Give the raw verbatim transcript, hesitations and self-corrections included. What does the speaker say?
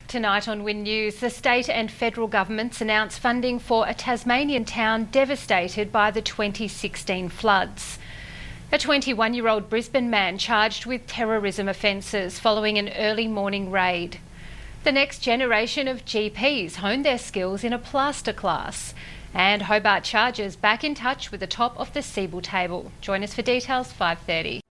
Tonight on Win News, the state and federal governments announced funding for a Tasmanian town devastated by the twenty sixteen floods. A twenty-one-year-old Brisbane man charged with terrorism offences following an early morning raid. The next generation of G Ps honed their skills in a plaster class. And Hobart Chargers back in touch with the top of the Siebel table. Join us for details, five thirty.